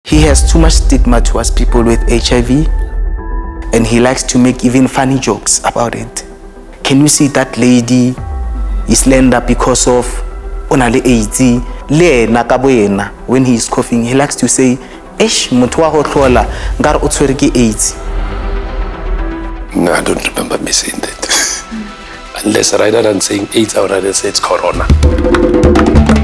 He has too much stigma towards people with HIV, and he likes to make even funny jokes about it. Can you see that lady is slender because of onale AIDS? Le nakaboena, when he is coughing, he likes to say, "Eish, mutwa hotlola, ngar utweriki AIDS." No, I don't remember me saying that. Unless rather than saying AIDS, I would rather say it's corona.